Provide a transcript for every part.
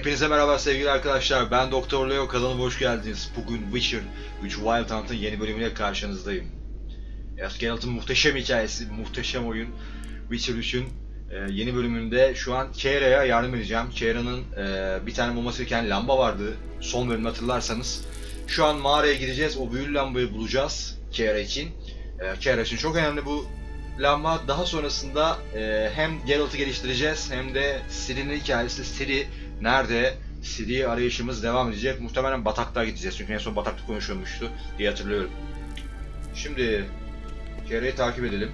Hepinize merhaba sevgili arkadaşlar. Ben Doktor Leo, kanalıma hoş geldiniz. Bugün Witcher 3 Wild Hunt'ın yeni bölümüyle karşınızdayım. Geralt'ın muhteşem hikayesi, muhteşem oyun Witcher 3'ün yeni bölümünde şu an Keira'ya yardım edeceğim. Keira'nın bir tane bulması gereken lamba vardı. Son bölümde hatırlarsanız. Şu an mağaraya gideceğiz. O büyülü lambayı bulacağız Keira için. Keira için çok önemli bu lamba. Daha sonrasında hem Geralt'ı geliştireceğiz hem de Ciri'nin hikayesi. Ciri nerede? Ciri'yi arayışımız devam edecek. Muhtemelen bataklığa gideceğiz çünkü en son bataklık konuşulmuştu diye hatırlıyorum. Şimdi Keira'yı takip edelim.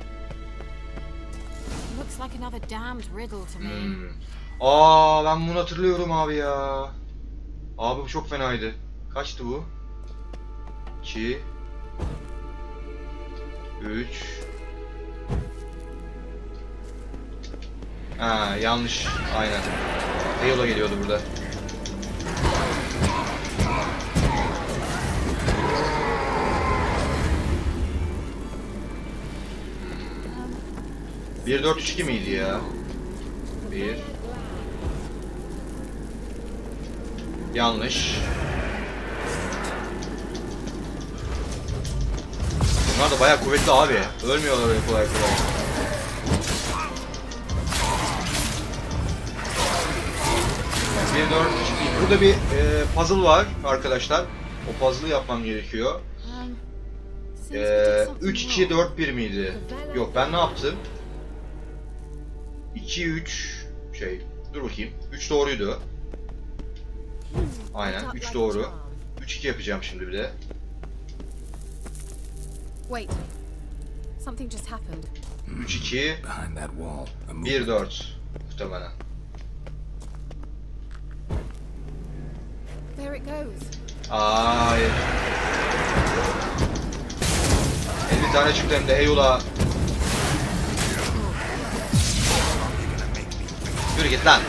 Aa, ben bunu hatırlıyorum abi ya. Abi bu çok fenaydı. Kaçtı bu? 2 3 Ha, yanlış. Aynen. Yola geliyordu burada. Bir 4-3-2 miydi ya? 1 Yanlış. Bunlar da bayağı kuvvetli abi. Ölmüyorlar öyle kolay kolay. Bir 4 Burada bir puzzle var arkadaşlar. O puzzle'ı yapmam gerekiyor. 3-2-4-1 miydi? Yok, ben ne yaptım? 2-3 dur bakayım. 3 doğruydu. Aynen, 3 doğru. 3-2 yapacağım şimdi bir de. Wait. Something just happened. 3-2 1-4 muhtemelen. There it goes. Hayır. 50 tane çıktı hem de eyvallah. Yürü git lan.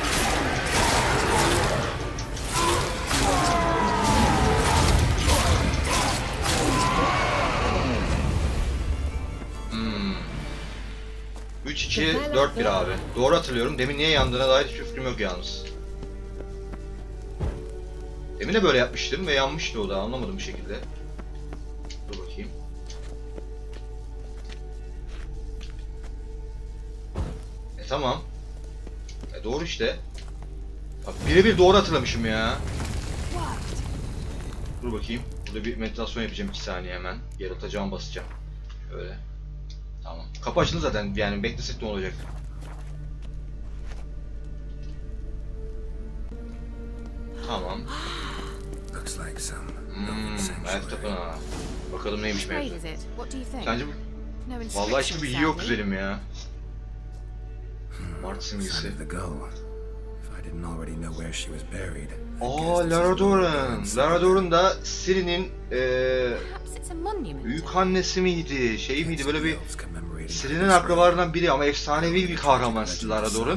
Hmm. 3-2-4-1 abi. Doğru hatırlıyorum. Demin niye yandığına dair hiçbir fikrim yok yalnız. Demin de böyle yapmıştım ve yanmıştı o da, anlamadım bir şekilde. Dur bakayım. Tamam. Doğru işte. Birebir doğru hatırlamışım ya. Dur bakayım. Burada bir meditasyon yapacağım 2 saniye hemen. Geralt'a can basacağım. Şöyle. Tamam. Kapı açıldı zaten, yani beklesek ne olacak? Tamam. Elf tapınağı. Bakalım neymiş mevzu. Sence bu? Vallahi hiçbir bilgi yok güzelim ya. Mart simgesi. Aa, Lara Dorn. Lara Dorn da Ciri'nin büyük annesi miydi? Şey miydi, böyle bir Ciri'nin akrabalarından biri ama efsanevi bir kahraman Lara Dorn.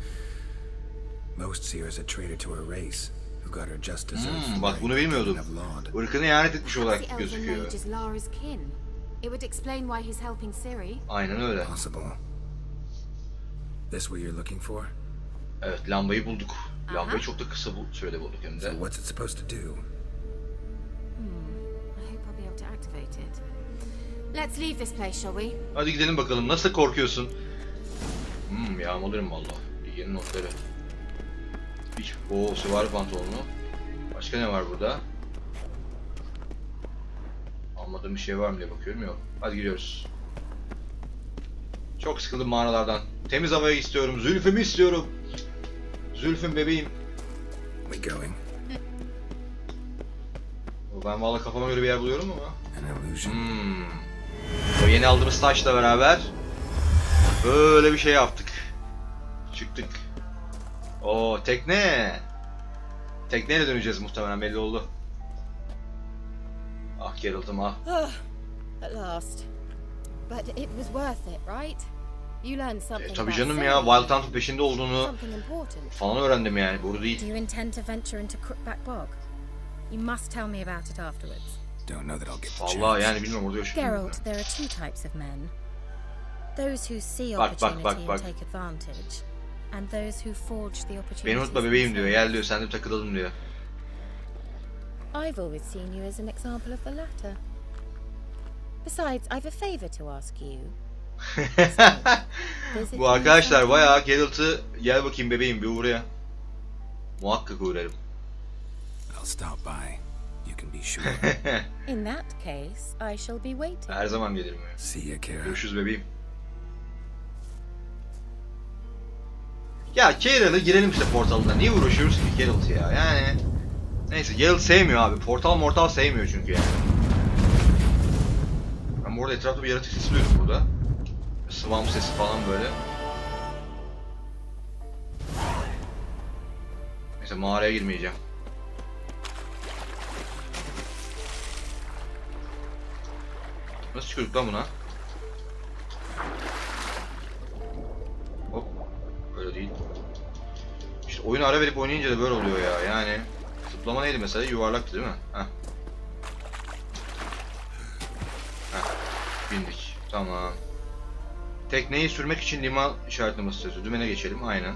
Bak bunu bilmiyordum. Irkını ihanet etmiş olarak gözüküyor. Aynen öyle. Evet, lambayı bulduk. Lambayı çok da kısa sürede bulduk hem de. Hadi gidelim bakalım. Nasıl korkuyorsun? Yağmalırım valla. Bilge'nin notları. Süvari pantolonu. Başka ne var burada? Almadığım bir şey var mı diye bakıyorum, yok. Hadi gidiyoruz. Çok sıkıldım mağaralardan. Temiz havayı istiyorum. Zülfümü istiyorum. Zülfüm bebeğim. Ben vallahi kafama göre bir yer buluyorum ama. O yeni aldığımız taşla beraber böyle bir şey yaptık. Çıktık. Oo, tekne. Tekneyle döneceğiz muhtemelen, belli oldu. Ah Geralt'ım ah. At last. But it was worth it, right? You learned something. Tabii canım ya, Wild Hunt'ın peşinde olduğunu falan öğrendim yani, doğru değil. Do you intend to venture into Crookback Bog? You must tell me about it afterwards. Don't know that I'll get the chance. Vallahi yani bilmiyorum, orada yaşıyorum. Geralt, there are two types of men. Those who see opportunity and take advantage, and those who forged the opportunities. Beni unutma bebeğim diyor. Gel diyor. Sen de takılalım diyor. I've always seen you as an example of the latter. Besides, I've a favor to ask you. Bu arkadaşlar bayağı Geralt'ı gel bakayım bebeğim bir uğraya. Muhakkak uğrarım. I'll stop by. You can be sure. In that case, I shall be waiting. Her zaman gelirim ya. See ya, Kara. Görüşürüz bebeğim. Ya Geralt'a girelim işte portalına. Niye uğraşıyoruz ki Geralt'ı ya? Yani neyse Geralt sevmiyor abi. Mortal sevmiyor çünkü yani. Ben bu arada etrafta bir yaratık sesi duydum burada. Swamp sesi falan böyle. Neyse mağaraya girmeyeceğim. Nasıl çıkıyorduk lan buna? Hop. Böyle değil. İşte oyunu ara verip oynayınca da böyle oluyor ya. Yani zıplama neydi mesela? Yuvarlaktı değil mi? Heh. Heh. Bindik. Tamam. Tekneyi sürmek için liman işaretlemesi yazıyor. Dümene geçelim. Aynen.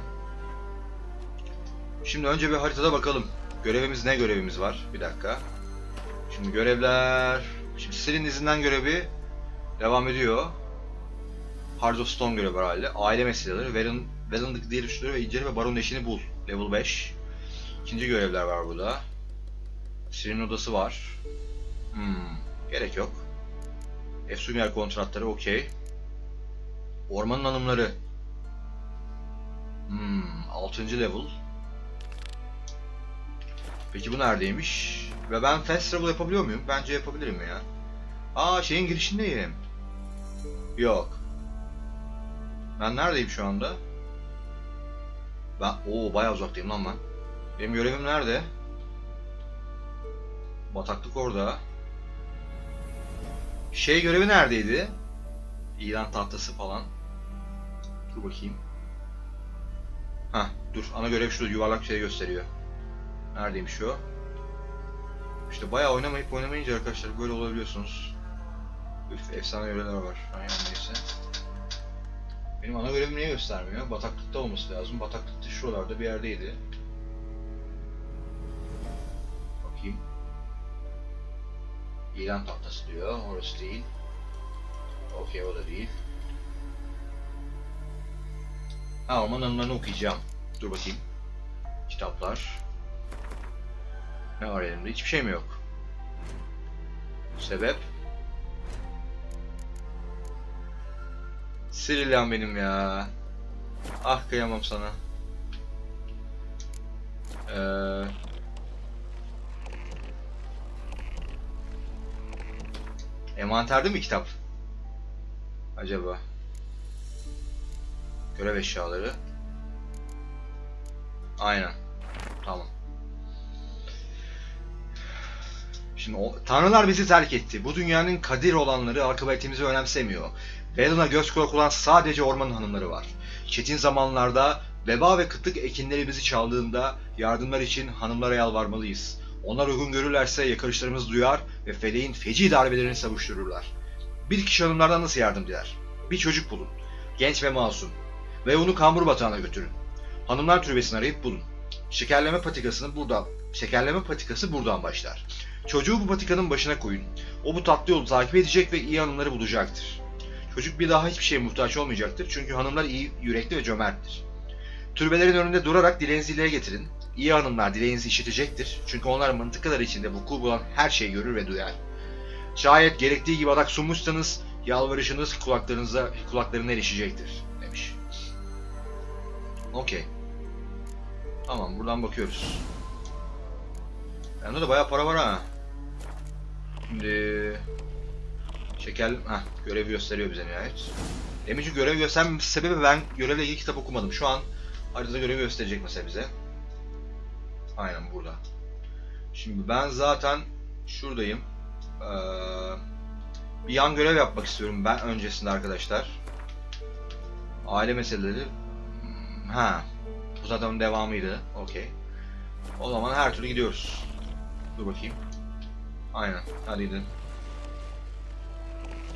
Şimdi önce bir haritada bakalım. Ne görevimiz var? Bir dakika. Şimdi görevler... Şimdi Ciri'nin izinden görevi devam ediyor. Heart of Stone görevi var halde. Aile meseleleri, Valen'daki diğer üçleri ve incele ve Baron eşini bul. Level 5. İkinci görevler var burada. Ciri'nin odası var. Gerek yok. Efsunyer kontratları okey. Ormanın hanımları. 6. level. Peki bu neredeymiş? Ve ben fast travel yapabiliyor muyum? Bence yapabilirim ya. Şeyin girişindeyim. Yok. Ben neredeyim şu anda? Bayağı uzaktayım lan ben. Benim görevim nerede? Bataklık orada. Görevi neredeydi? İlan tahtası falan. Dur bakayım. Dur. Ana görev şurada yuvarlak şey gösteriyor. Neredeymiş o? İşte bayağı oynamayınca arkadaşlar böyle olabiliyorsunuz. Efsane görevler var. Aynen neyse. Benim ana görevim niye göstermiyor? Bataklıkta olması lazım. Bataklıkta şuralarda bir yerdeydi. Bakayım. İlan tahtası diyor. Orası değil. Okey, o da değil. Orman anılarını okuyacağım. Dur bakayım. Kitaplar. Ne var elimde? Hiçbir şey mi yok? Sebep? Ciri'm benim ya. Kıyamam sana. Envanterde mi kitap? Acaba? Görev eşyaları. Aynen. Tamam. Şimdi tanrılar bizi terk etti. Bu dünyanın kadir olanları akıbetimizi önemsemiyor. Valen'a göz kulak olan sadece ormanın hanımları var. Çetin zamanlarda veba ve kıtlık ekinleri bizi çaldığında yardımlar için hanımlara yalvarmalıyız. Onlar uygun görürlerse yakarışlarımızı duyar ve feleğin feci darbelerini savuştururlar. Bir kişi hanımlardan nasıl yardım diler? Bir çocuk bulun. Genç ve masum. Ve onu kambur batağına götürün. Hanımlar türbesini arayıp bulun. Şekerleme patikası buradan başlar. Çocuğu bu patikanın başına koyun. O bu tatlı yolu takip edecek ve iyi hanımları bulacaktır. Çocuk bir daha hiçbir şeye muhtaç olmayacaktır çünkü hanımlar iyi yürekli ve cömerttir. Türbelerin önünde durarak dileğinizi dile getirin. İyi hanımlar dileğinizi işitecektir çünkü onlar mıntıkalar içinde vuku bulan her şeyi görür ve duyar. Şayet gerektiği gibi adak sunmuşsanız yalvarışınız kulaklarına erişecektir demiş. Okey. Tamam, buradan bakıyoruz. Bende de bayağı para var ha. Şimdi görevi gösteriyor bize nihayet. Demin çünkü görev göstermemesi sebebi ben görevle ilgili kitap okumadım. Şu an haritada görevi gösterecek mesela bize. Aynen burada. Şimdi ben zaten şuradayım. Bir yan görev yapmak istiyorum ben öncesinde arkadaşlar. Aile meseleleri. Bu zaten devamıydı. Okey. O zaman her türlü gidiyoruz. Dur bakayım. Aynen. Hadi gidelim.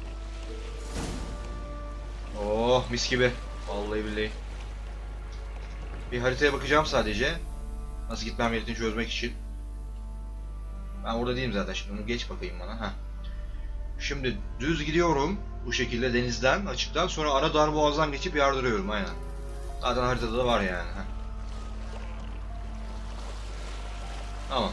Oh mis gibi. Vallahi billahi. Bir haritaya bakacağım sadece. Nasıl gitmem gerektiğini çözmek için. Ben orada değilim zaten. Şimdi onu geç bakayım bana. Heh. Şimdi düz gidiyorum. Bu şekilde denizden, açıktan. Sonra ara darboğazdan geçip yardırıyorum. Aynen. Zaten haritada da var yani. Heh. Tamam.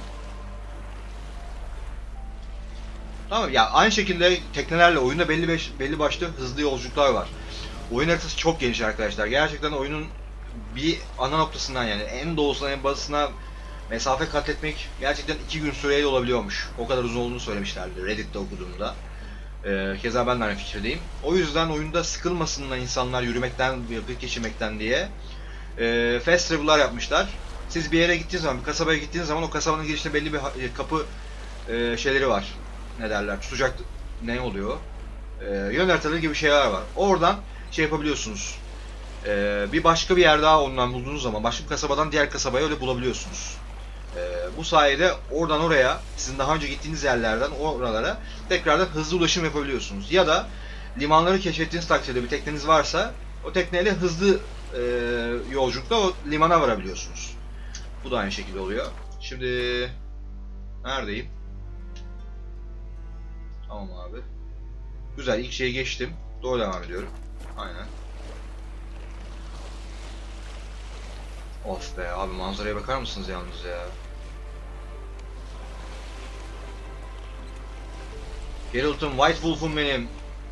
Tamam ya, aynı şekilde teknelerle oyunda belli başlı hızlı yolculuklar var. Oyun haritası çok geniş arkadaşlar. Gerçekten oyunun bir ana noktasından, yani en doğusuna en batısına mesafe kat etmek gerçekten 2 gün süreyle olabiliyormuş. O kadar uzun olduğunu söylemişlerdi Reddit'te okuduğumda. Keza ben de aynı fikirdeyim. O yüzden oyunda sıkılmasınlar insanlar yürümekten, vakit geçirmekten diye fast travel'lar yapmışlar. Siz bir yere gittiğiniz zaman, bir kasabaya gittiğiniz zaman o kasabanın girişinde belli bir kapı şeyleri var. Ne derler? Tutacak ne oluyor? Yön haritaları gibi şeyler var. Oradan şey yapabiliyorsunuz. Bir başka bir yer daha ondan bulduğunuz zaman başka bir kasabadan diğer kasabaya öyle bulabiliyorsunuz. Bu sayede oradan oraya, sizin daha önce gittiğiniz yerlerden oralara tekrardan hızlı ulaşım yapabiliyorsunuz. Ya da limanları keşfettiğiniz takdirde bir tekneniz varsa o tekneyle hızlı yolculukla o limana varabiliyorsunuz. Bu da aynı şekilde oluyor. Şimdi neredeyim? Tamam abi. Güzel, ilk şeye geçtim. Doğru devam ediyorum. Aynen. Of be abi, manzaraya bakar mısınız yalnız ya? Geralt'ım, White Wolf'um benim.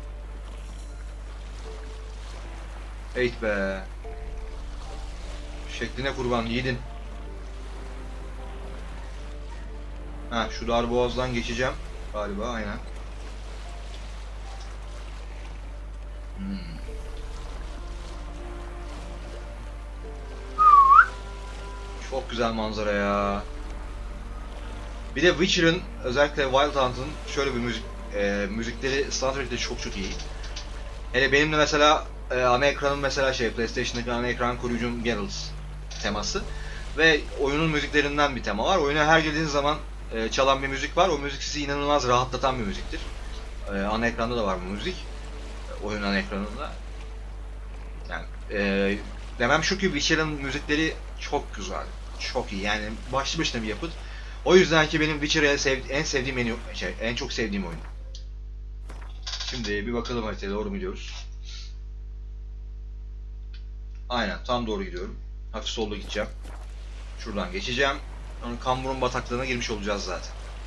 Heyt be. Şekline kurban yiğidin. Ha, şu darboğazdan geçeceğim galiba, aynen. Çok güzel manzara ya. Bir de Witcher'ın, özellikle Wild Hunt'ın şöyle bir müzikleri, soundtrack'leri çok iyi. Hele benim de mesela ana ekranım mesela PlayStation'daki ana ekran koruyucum Geralt teması ve oyunun müziklerinden bir tema var. Oyuna her girdiğiniz zaman çalan bir müzik var. O müzik sizi inanılmaz rahatlatan bir müziktir. Ana ekranda da var bu müzik. Oyun ana ekranında. Yani demem şu ki Witcher'ın müzikleri çok güzel. Çok iyi. Yani başlı başına bir yapıt. O yüzden ki benim Witcher'ı en sevdiğim en çok sevdiğim oyun. Şimdi bir bakalım haritaya doğru mu gidiyoruz? Aynen, tam doğru gidiyorum. Hafif solda gideceğim. Şuradan geçeceğim. Sonra Kambur'un bataklığına girmiş olacağız zaten.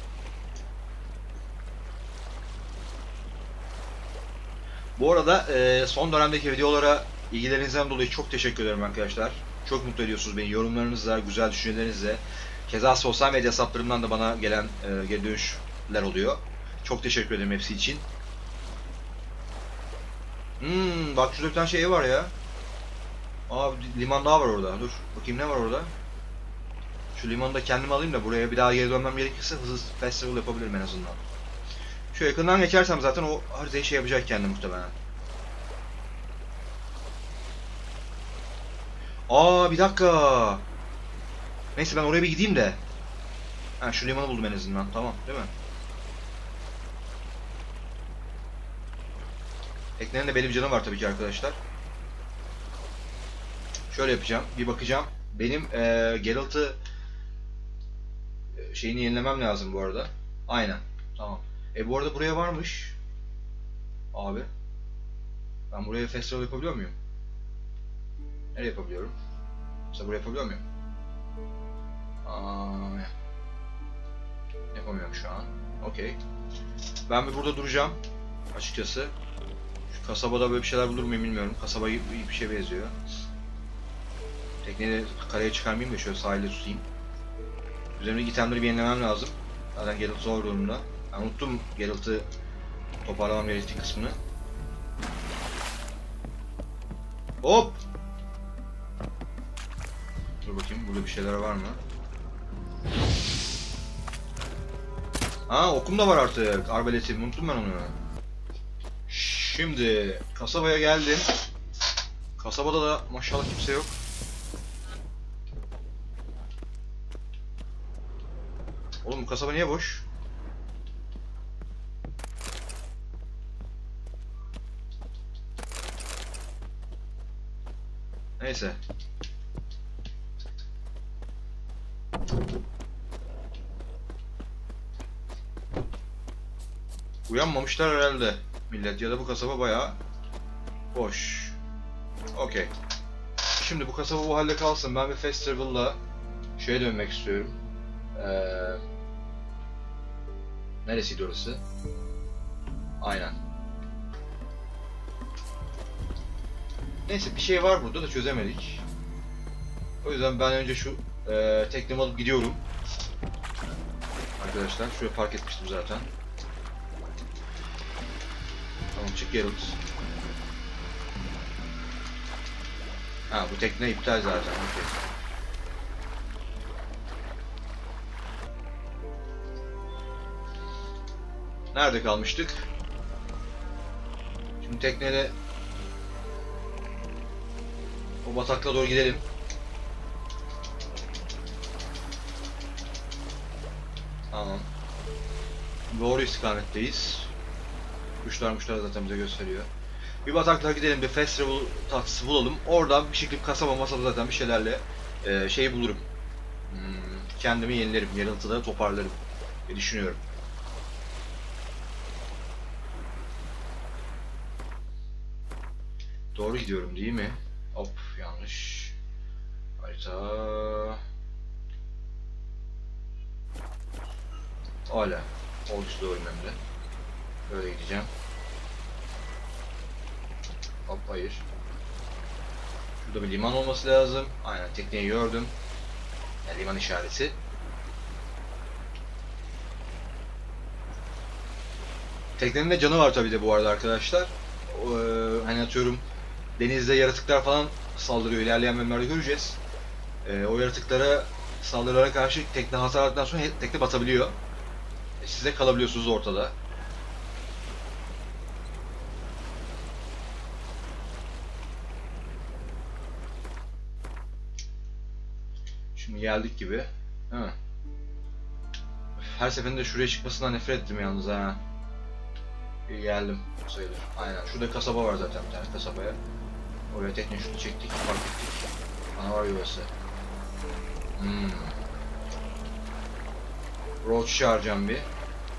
Bu arada son dönemdeki videolara ilgilerinizden dolayı çok teşekkür ederim arkadaşlar. Çok mutlu ediyorsunuz beni yorumlarınızla, güzel düşüncelerinizle. Keza sosyal medya hesaplarımdan da bana gelen geri dönüşler oluyor. Çok teşekkür ederim hepsi için. Bak şurada bir tane şey var ya. Aa, liman daha var orada. Dur bakayım ne var orada. Şu limanı da kendim alayım da buraya bir daha geri dönmem gerekirse hızlı festival yapabilirim en azından. Şu yakından geçersem zaten o haritayı şey yapacak kendi muhtemelen. Aa, bir dakika. Neyse ben oraya bir gideyim de. Ha, şu limanı buldum en azından. Tamam, değil mi? Teknenin de belli bir canı var tabii ki arkadaşlar. Şöyle yapacağım. Bir bakacağım. Benim Geralt'ı şeyini yenilemem lazım bu arada. Aynen. Tamam. Bu arada buraya varmış. Abi. Ben buraya festival yapabiliyor muyum? Nereye yapabiliyorum? Mesela buraya yapabiliyor muyum? Yapamıyorum şu an. Okey. Ben bir burada duracağım. Açıkçası. Şu kasabada böyle bir şeyler bulur muyum bilmiyorum. Kasaba iyi bir şey benziyor. Tekneyi karaya çıkarmayayım da şöyle sahilde tutayım. Üzerimdeki itemleri bir yenilemem lazım. Zaten Geralt zor durumda. Ben unuttum Geralt'ı toparlamam gerektiği kısmını. Hop! Dur bakayım, burada bir şeyler var mı? Aa, okum da var artık. Arbaletim, unuttum ben onu. Şimdi kasabaya geldim. Kasabada da maşallah kimse yok. Oğlum bu kasaba niye boş? Neyse. Uyanmamışlar herhalde millet, ya da bu kasaba bayağı boş. Okey. Şimdi bu kasaba bu halde kalsın. Ben bir fast travel'la şeye dönmek istiyorum. Neresiydi orası? Aynen. Neyse, bir şey var burada da çözemedik. O yüzden ben önce şu teknemi alıp gidiyorum. Arkadaşlar şuraya park etmiştim zaten. Tamam, çık Geralt. Ha, bu tekne iptal zaten. Okay. Nerede kalmıştık? Şimdi tekneyle o bataklığa doğru gidelim. Tamam. Doğru istikametteyiz. Kuşlar zaten bize gösteriyor. Bir bataklığa gidelim, bir fast travel tahtası bulalım. Oradan bir şekilde kasaba masada zaten bir şeylerle şey bulurum. Kendimi yenilerim, yarıntıları toparlarım diye düşünüyorum. Doğru gidiyorum değil mi? Hop, yanlış. Harita. Hala. Oldukça doğru önümde. Böyle gideceğim. Hop, hayır. Şurada bir liman olması lazım. Aynen, tekneyi gördüm. Yani liman işareti. Teknenin de canı var tabii de bu arada arkadaşlar. Hani atıyorum denizde yaratıklar falan saldırıyor. İlerleyen bölümlerde göreceğiz. O yaratıklara saldırılara karşı tekne hasar aldıktan sonra tekne batabiliyor. Siz de kalabiliyorsunuz ortada. Şimdi geldik gibi. Ha. Her seferinde şuraya çıkmasından nefret ettim yalnız ha. Geldim sayılır. Aynen. Şurada kasaba var zaten, bir tane kasabaya. Oraya tekne şunu çektik, fark ettik. Canavar yuvası. Roach çağıracağım bir.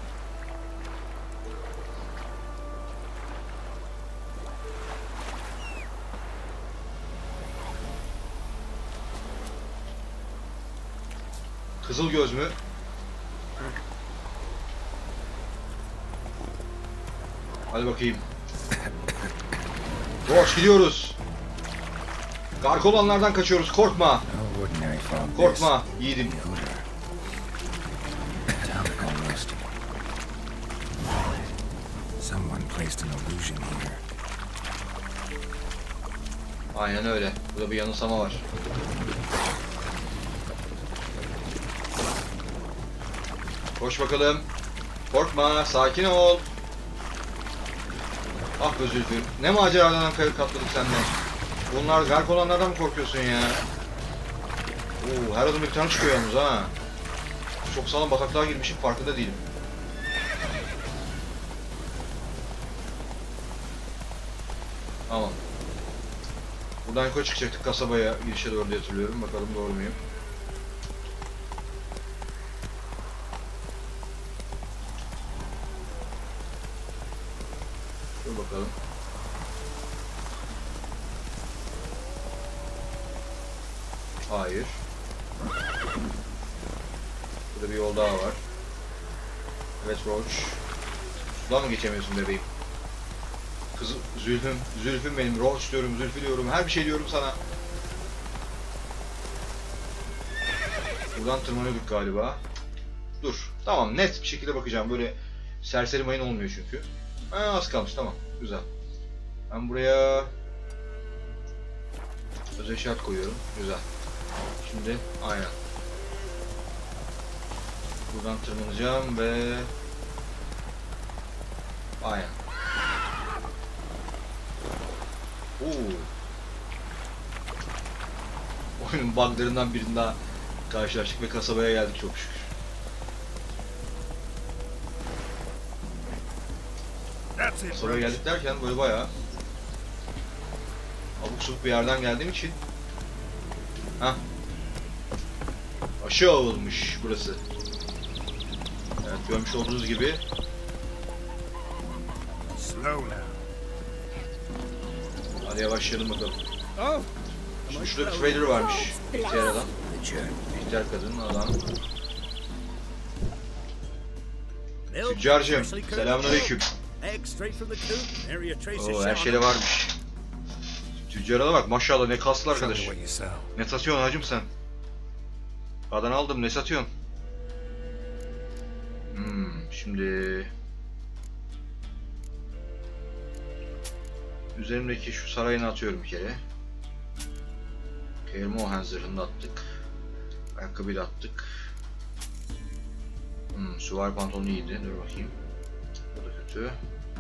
Kızıl göz mü? Hadi bakayım. Roach, gidiyoruz. Gark olanlardan kaçıyoruz. Korkma. Korkma yiğidim. Aynen öyle. Burada bir yanılsama var. Koş bakalım. Korkma, sakin ol. Ah be Zülfü. Ne maceralardan katladık senden. Bunlar gark olanlardan mı korkuyorsun ya? Oo, her adım bir tane çıkıyor yalnız ha. Çok sağlam bataklığa girmişim, farkında değilim. Tamam. Buradan yukarı çıkacaktık kasabaya, girişe doğru diye hatırlıyorum. Bakalım doğru muyum? Dur bakalım. Hayır. Burada bir yol daha var. Evet Roach. Sudan mı geçemiyorsun bebeğim? Kız Zülfüm benim. Roach diyorum, Zülfü diyorum, her bir şey diyorum sana. Buradan tırmanıyorduk galiba. Dur. Tamam, net bir şekilde bakacağım. Böyle serseri mayın olmuyor çünkü. Ha, az kalmış, tamam. Güzel. Ben buraya özel şart koyuyorum. Güzel. Şimdi aynen. Buradan tırmanacağım ve aynen. Oyunun buglarından birinin daha karşılaştık ve kasabaya geldik çok şükür. Kasabaya geldik derken böyle bayağı abuk subuk bir yerden geldiğim için Aşağı olmuş burası. Evet, görmüş olduğunuz gibi. Slow now. Hadi yavaşlayalım bakalım. Oh, Şimdi şurada bir trader varmış. İhtiyar adam. The journey. İhtiyar kadın, adam. milk, Tüccarcığım, freshly cooked selamünaleyküm. milk, eggs straight from the coop. Nary a trace of Oo, her shell şeyde on 'em. varmış. Tüccara bak, maşallah ne kaslı Show me arkadaş. what you sell. Ne satıyorsun hacım sen? Adan aldım, ne satıyorsun? Şimdi... Üzerimdeki şu sarayını atıyorum bir kere. Kermohan zırhını da attık. Ayakkabıyı da attık. Süvari pantolonu iyiydi, dur bakayım. Bu da kötü.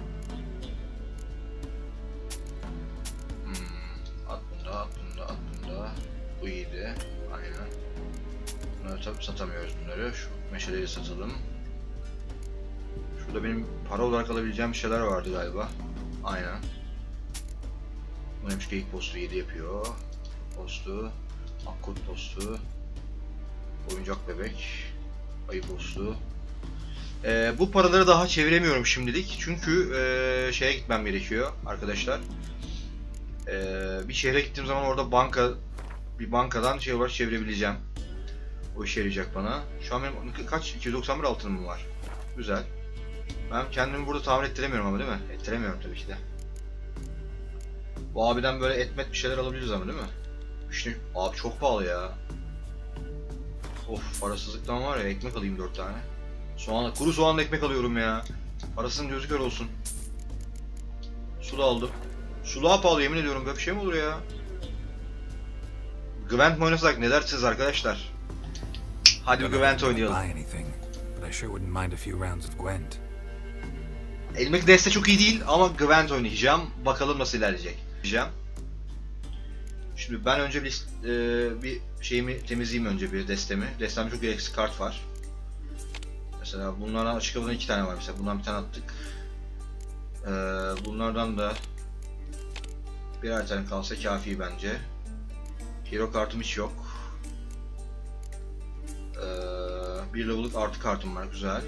At bunda, at bunda, at bunda. Bu iyiydi, aynen. Bunları tabi satamıyoruz bunları. Şu meşaleyi satalım. Şurada benim para olarak alabileceğim şeyler vardı galiba. Aynen. Bu neymiş, geyik postu 7 yapıyor. Postu, akkurt postu, oyuncak bebek, ayı postu. Bu paraları daha çeviremiyorum şimdilik çünkü şeye gitmem gerekiyor arkadaşlar. Bir şehre gittiğim zaman orada bir bankadan şey olarak çevirebileceğim. O işe yarayacak bana. Şu an benim kaç? 291 altınım var. Güzel. Ben kendimi burada tamir ettiremiyorum ama değil mi? Ettiremiyorum tabii ki de. Bu abiden böyle etmet bir şeyler alabiliriz ama değil mi? İşte abi çok pahalı ya. Of, parasızlıktan var ya, ekmek alayım 4 tane. Kuru soğanla ekmek alıyorum ya. Parasının gözü kör olsun. Su da aldım. Su daha pahalı, yemin ediyorum, böyle bir şey mi olur ya? Gwent mi oynasak ne dersiniz arkadaşlar? Hadi bir Gwent oynayalım. Buy anything, but I sure wouldn't mind a few rounds of Gwent. Elimdeki deste çok iyi değil ama Gwent oynayacağım. Bakalım nasıl ilerleyecek. Şimdi ben önce bir şeyimi temizleyeyim, önce bir destemi. Destemde çok gereksiz kart var. Mesela bunlardan açık havadan 2 tane var mesela. Bundan bir tane attık. Bunlardan da birer tane kalsa kafi bence. Hero kartım hiç yok. Bir level'lık artı kartım var, güzel.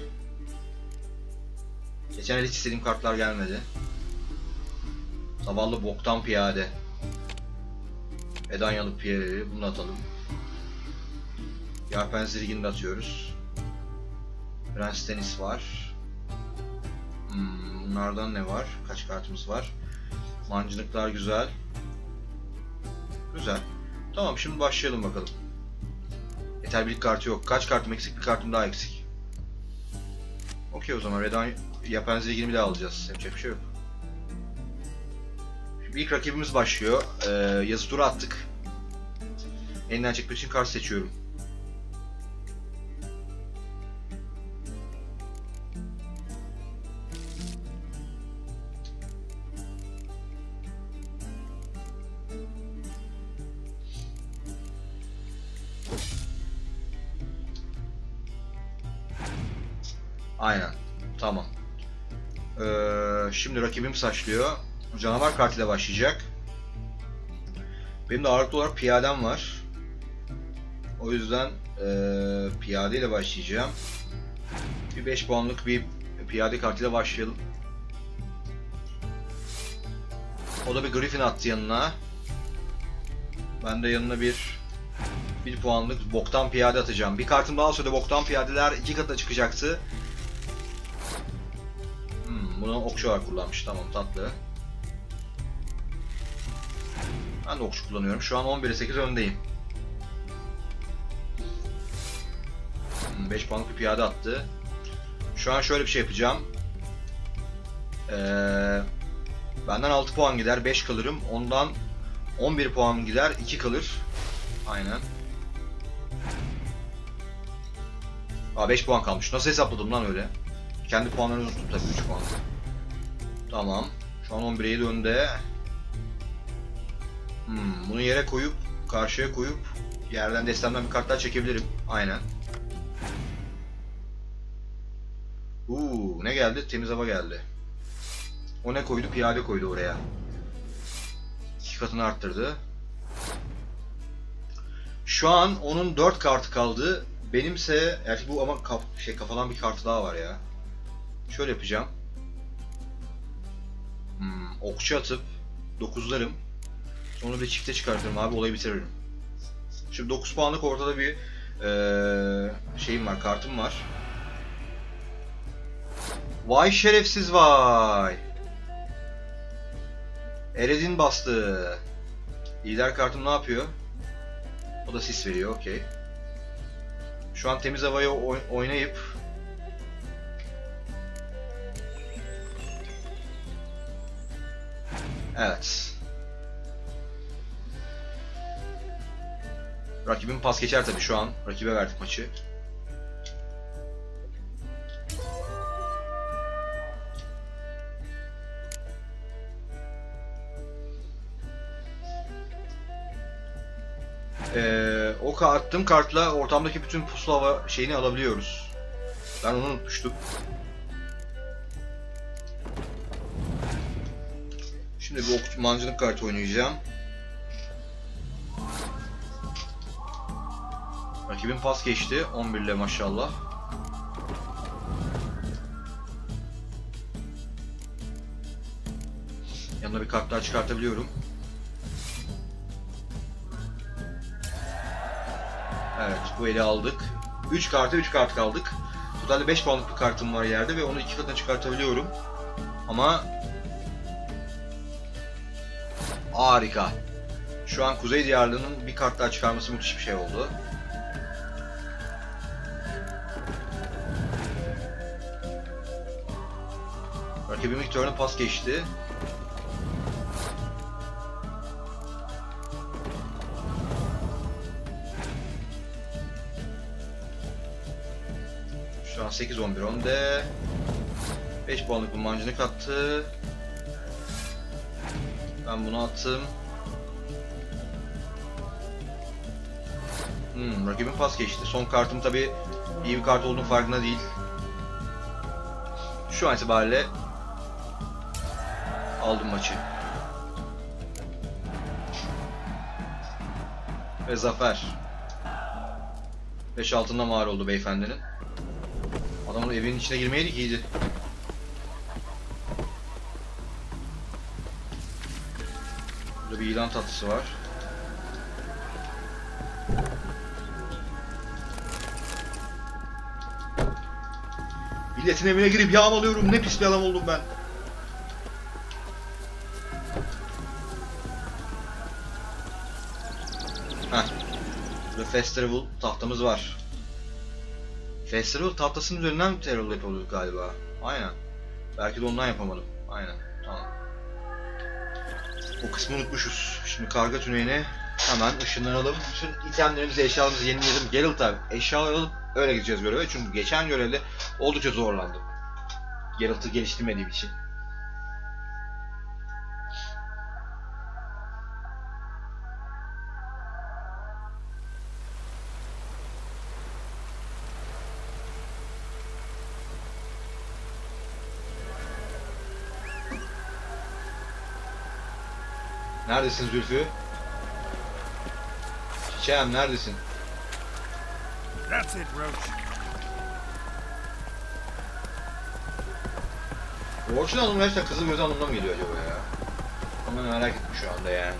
Geçen el hiç istediğim kartlar gelmedi. Zavallı boktan piyade. Edanyalı piyadeyi bunu atalım. Yarpenzirgini de atıyoruz. Prens Tenis var. Bunlardan ne var? Kaç kartımız var? Mancınıklar güzel. Güzel. Tamam, şimdi başlayalım bakalım. Yeter, bir kartı yok. Kaç kartım eksik? Bir kartım daha eksik. Okey, o zaman Yarpenzirgini bir daha alacağız. Yapacak bir şey yok. Şimdi ilk rakibimiz başlıyor. Yazı tura attık. Elinden çekmek için kart seçiyorum. Aynen. Tamam. Şimdi rakibimiz başlıyor. Canavar kartıyla başlayacak. Benim de ağırlıklı olarak piyadem var. O yüzden piyade ile başlayacağım. Bir 5 puanlık bir piyade kartıyla başlayalım. O da bir Griffin attı yanına. Ben de yanına bir puanlık boktan piyade atacağım. Bir kartım daha olsaydı boktan piyadeler 2 katına çıkacaktı. Bunu okçu olarak kullanmış. Tamam, tatlı. Ben de okçu kullanıyorum. Şu an 11'e 8 öndeyim. 5 puanlık bir piyade attı. Şu an şöyle bir şey yapacağım. Benden 6 puan gider, 5 kalırım. Ondan 11 puan gider, 2 kalır. Aynen. 5 puan kalmış. Nasıl hesapladım lan öyle? Kendi puanlarını unuttum tabii, 3 puan. Tamam. Şu an 11'e 7 önde. Bunu yere koyup, karşıya koyup yerden destemden bir kart daha çekebilirim. Aynen. Ne geldi? Temiz hava geldi. O ne koydu? Piyade koydu oraya. 2 katını arttırdı. Şu an onun 4 kartı kaldı. Benimse gerçi bu ama kafadan bir kartı daha var ya. Şöyle yapacağım. Okçu atıp 9'larım. Sonra bir çifte çıkartırım abi, olayı bitiririm. Şimdi 9 puanlık ortada bir şeyim var, kartım var. Vay şerefsiz vay. Eredin bastı. Lider kartım ne yapıyor? O da sis veriyor, okey. Şu an temiz havaya oynayıp evet. Rakibim pas geçer tabii şu an. Rakibe verdik maçı. O attığım kartla ortamdaki bütün pusula hava şeyini alabiliyoruz. Ben onu unutmuştum. Şimdi bir okçu mancınık kartı oynayacağım. Rakibim pas geçti 11 ile maşallah. Yanına bir kart daha çıkartabiliyorum. Evet, bu eli aldık. 3 kart kaldık. Totalde 5 puanlık bir kartım var yerde ve onu 2 katına çıkartabiliyorum. Ama harika. Şu an Kuzey Diyarlı'nın bir kart daha çıkarması müthiş bir şey oldu. Rakibim ilk turnu pas geçti. Şu an 8-11 önde. 5 puanlık bir mancınık attı. Ben bunu attım. Rakibim pas geçti. Son kartım tabi iyi bir kart olduğunun farkında değil. Şu an itibariyle aldım maçı. Ve zafer. 5 altından var oldu beyefendinin. Adamın evinin içine girmeyeydik iyiydi. Burada bir ilan tatlısı var. Milletin evine girip yağmalıyorum. Ne pis bir adam oldum ben. Heh. Burada Festival tahtamız var. Festival tahtasının üzerinden terörle yapıyorduk galiba. Aynen. Belki de ondan yapamadım. Aynen. Tamam. O kısmı unutmuşuz. Şimdi karga tüneyine hemen ışınlanalım. Bütün itemlerimizi, eşyalarımızı yeniledim. Geralt'a eşyalar alıp öyle gideceğiz göreve. Çünkü geçen görevde oldukça zorlandım. Geralt'ı geliştirmediğim için. Neredesin Zülfü? Çiçeğim neredesin? That's it, Roach. Roach'un anlamı gerçekten kızıl göz anlamına mı geliyor acaba ya? Ama merak ettim şu anda yani.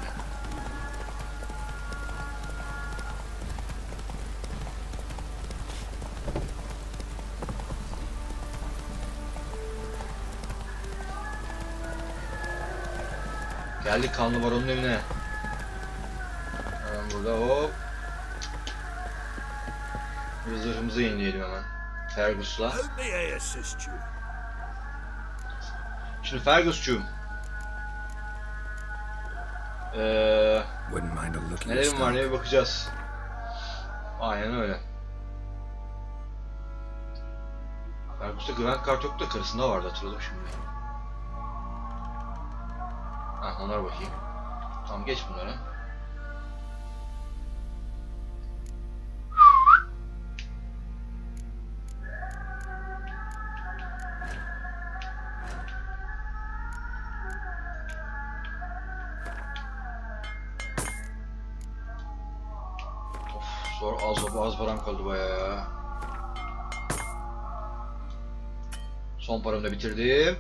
Geldik kanlı baronun evine. Hemen burada hop. Bir zırhımızı yenileyelim hemen. Fergus'la. Let me assist you. Şimdi Fergus'cuğum. Wouldn't mind a look at your Nelerim var stock. neye bir bakacağız. Aynen öyle. Fergus'ta güvenlik kart yoktu da karısında vardı, hatırladım şimdi. Ha, onlara bakayım. Tamam, geç bunları. Of. Trabzonspor az param kaldı bayağı ya. Son paramı da bitirdim.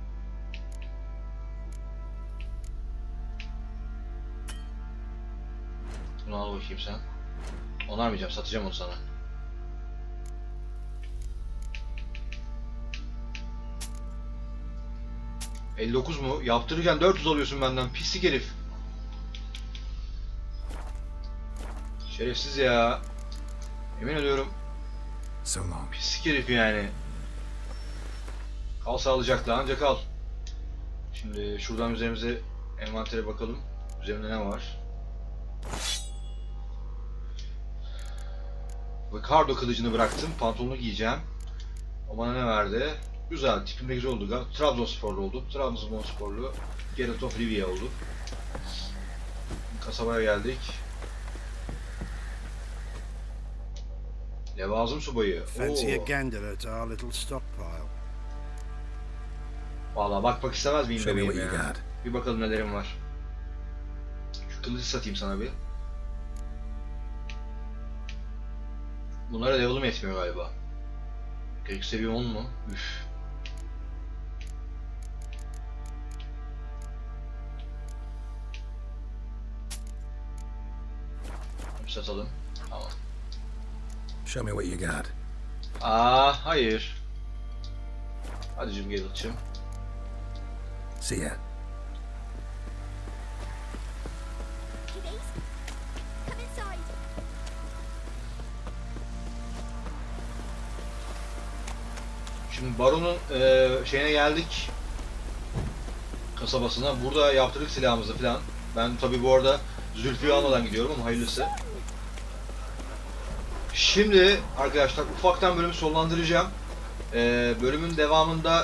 Bunu al bakayım sen. Onarmayacağım, satacağım onu sana. ...59 mu? Yaptırırken 400 alıyorsun benden, pislik herif. Şerefsiz ya. Emin ediyorum. So long. Pislik herif yani. Kal sağlıcakla, ancak kal. Şimdi şuradan üzerimize envantere bakalım. Üzerimde ne var? Ricardo kılıcını bıraktım. Pantolonu giyeceğim. O bana ne verdi? Güzel, tipim de güzel oldu. Trabzonsporlu oldu. Trabzonsporlu. Geralt of Rivia oldu. Kasabaya geldik. Levazım subayı. Fancy a Oo. gander at our little stockpile. Vallahi bakmak istemez miyim Show me bebeğim what you ya? got. Bir bakalım nelerim var. Şu kılıcı satayım sana bir. Bunlara level'ım etmiyor galiba. Gerek seviye 10 mu? Üf. Satalım. Tamam. Show me what you got. Hayır. Hadi cim Geralt'cığım. See ya. Kiddies, come inside. Şimdi Baron'un şeyine geldik. Kasabasına. Burada yaptırdık silahımızı falan. Ben tabi bu arada Zülfü'yü almadan gidiyorum ama hayırlısı. Şimdi arkadaşlar ufaktan bölümü sonlandıracağım. Bölümün devamında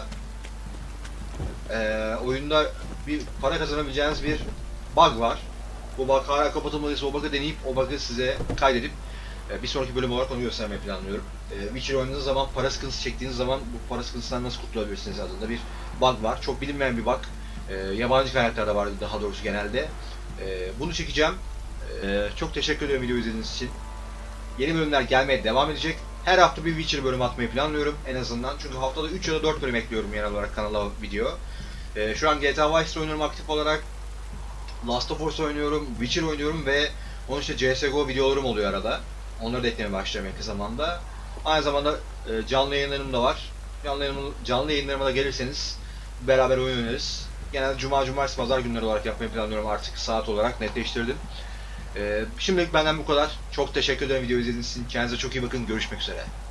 oyunda bir para kazanabileceğiniz bir bug var. Bu bug hala kapatılmadıysa o bug'ı deneyip o bug'ı size kaydedip bir sonraki bölüm olarak onu göstermeyi planlıyorum. Witcher oynadığınız zaman, para sıkıntısı çektiğiniz zaman bu para sıkıntısından nasıl kurtulabilirsiniz adında bir bug var. Çok bilinmeyen bir bug. Yabancı kaynaklarda vardı daha doğrusu genelde. Bunu çekeceğim. Çok teşekkür ederim video izlediğiniz için. Yeni bölümler gelmeye devam edecek. Her hafta bir Witcher bölümü atmayı planlıyorum en azından. Çünkü haftada 3 ya da 4 bölüm ekliyorum genel olarak kanala video. Şu an GTA Vice oynuyorum aktif olarak. Last of Us oynuyorum, Witcher oynuyorum ve onun işte CSGO videolarım oluyor arada. Onları da eklemeye başlayacağım yakın zamanda. Aynı zamanda canlı yayınlarım da var. Canlı yayınlarıma da gelirseniz beraber oyun oynarız. Genelde cuma, cumartesi, pazar günleri olarak yapmayı planlıyorum, artık saat olarak netleştirdim. Şimdilik benden bu kadar. Çok teşekkür ederim video izlediğiniz için. Kendinize çok iyi bakın. Görüşmek üzere.